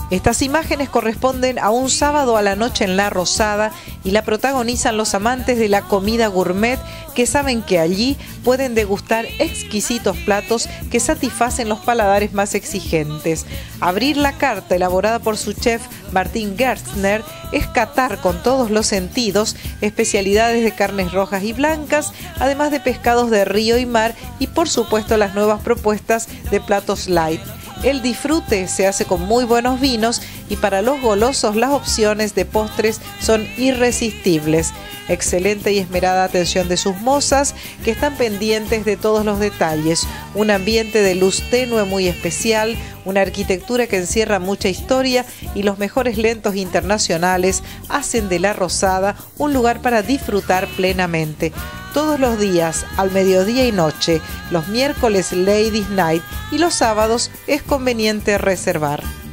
Estas imágenes corresponden a un sábado a la noche en La Rosada y la protagonizan los amantes de la comida gourmet que saben que allí pueden degustar exquisitos platos que satisfacen los paladares más exigentes. Abrir la carta elaborada por su chef Martin Gerstner es catar con todos los sentidos especialidades de carnes rojas y blancas, además de pescados de río y mar y por supuesto las nuevas propuestas de platos light. El disfrute se hace con muy buenos vinos y para los golosos las opciones de postres son irresistibles. Excelente y esmerada atención de sus mozas que están pendientes de todos los detalles. Un ambiente de luz tenue muy especial, una arquitectura que encierra mucha historia y los mejores lentos internacionales hacen de La Rosada un lugar para disfrutar plenamente. Todos los días, al mediodía y noche, los miércoles Ladies Night y los sábados es conveniente reservar.